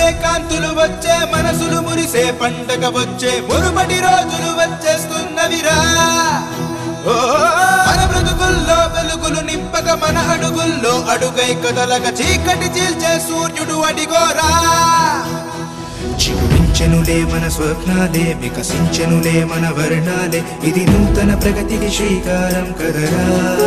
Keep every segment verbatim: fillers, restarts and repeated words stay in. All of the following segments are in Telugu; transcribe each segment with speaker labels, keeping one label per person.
Speaker 1: కాంతులు వచ్చే మనసులు మురిసే పండగ వచ్చే మునుపటి రోజులు వచ్చేస్తున్నవిరా మన బ్రతుకుల్లో వెలుగులు నింపక మన అడుగుల్లో అడుగై కదలక చీకటి చీల్చే సూర్యుడు అడిగోరా చిగురించెనులే మన స్వప్నాలే వికసించెనులే మన వర్ణాలే ఇది నూతన ప్రగతికి శ్రీకారం కదరా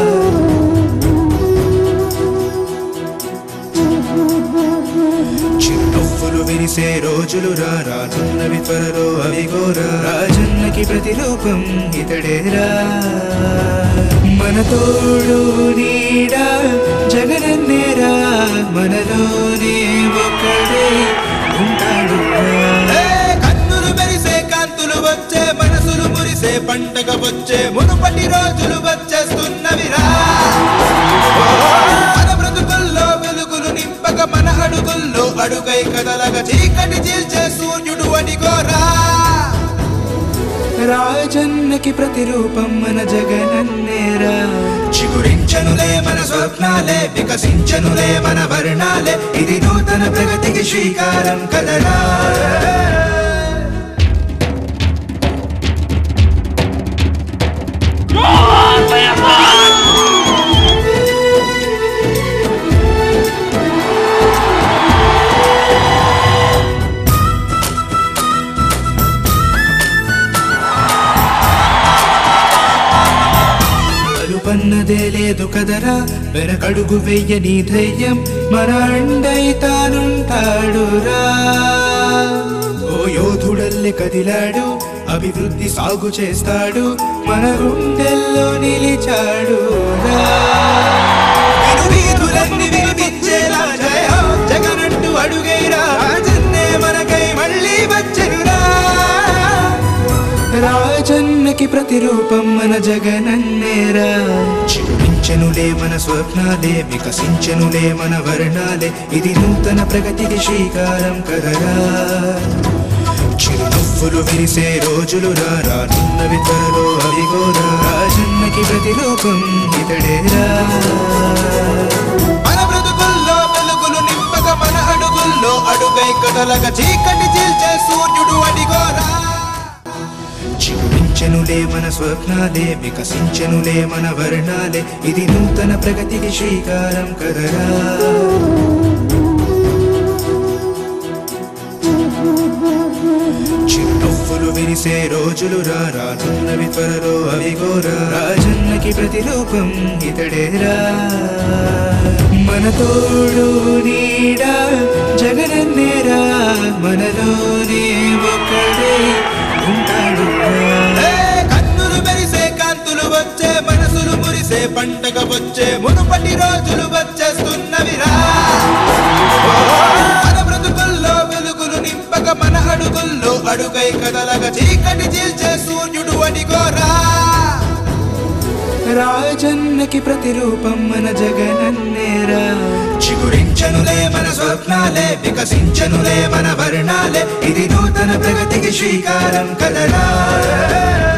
Speaker 1: చిరునవ్వులు విరిసే రోజులు రానున్నవి త్వరలో అవిగోరా రాజన్నకి ప్రతిరూపం ఇతడేరా మన తోడు నీడా జగనన్నేరా మనలోనే ఒక్కడే ఉంటాడు కన్నులు మెరిసే కాంతులు వచ్చే మనసులు మురిసే పండగ వచ్చే మునుపటి రోజులు వచ్చేస్తున్నవిరా మన బ్రతుకుల్లో వెలుగులు నింపక మన అడుగుల్లో అడుగై కదలక చీకటి చీల్చే సూర్యుడు అడిగోరా రాజన్నకి ప్రతిరూపం మన జగనన్నేరా చిగురించనులే మన స్వప్నాలే వికసించనులే మన వర్ణాలే ఇది నూతన ప్రగతికి శ్రీకారం కదరా పన్నదే లేదు కదరా వెనకడుగు వెయ్యని ధైర్యం మన అండై తానుంటాడురా ఓ యోధుడల్లె కదిలాడు అభివృద్ధి సాగు చేస్తాడు మన గుండెల్లో నిలిచాడు వీధులన్నీ వినిపించేలా జయ జగనంటూ అడుగైరా రాజన్నే మనకై మళ్ళీ వచ్చెనురా రాజన్నకి ప్రతిరూపం మన జగనన్నేరా చిగురించెనులే మన స్వప్నాలే వికసించెనులే మన వర్ణాలే ఇది నూతన ప్రగతికి శ్రీకారం కదరా చిరునవ్వులు విరిసే రోజులు రానున్నవి త్వరలో అవిగోరా రాజన్నకి ప్రతిరూపం ఇతడేరా మన బ్రతుకుల్లో వెలుగులు నింపక మన అడుగుల్లో అడుగై కదలక చీకటి చీల్చే సూర్యుడు అడిగోరా చిగురించెనులే మన స్వప్నాలే వికసించెనులే మన వర్ణాలే ఇది నూతన ప్రగతికి శ్రీకారం కదరా చిరునవ్వులు విరిసే రోజులు రానున్నవి త్వరలో అవిగోరా రాజన్నకి ప్రతిరూపం ఇతడేరా మన తోడు నీడా జగనన్నేరా మనలోనే ఒక్కడే ఉంటాడు కన్నులు మెరిసే కాంతులు వచ్చే మనసులు మురిసే పండగ వచ్చే మునుపటి రోజులు వచ్చేస్తున్నవిరా మన బ్రతుకుల్లో వెలుగులు నింపక మన అడుగుల్లో అడుగై కదలక చీకటి చీల్చే సూర్యుడు అడిగోరా రాజన్నకి ప్రతిరూపం మన జగనన్నేరా చిగురించనులే మన స్వప్నాలే వికసించనులే మన వర్ణాలే ఇది నూతన ప్రగతికి శ్రీకారం కదరా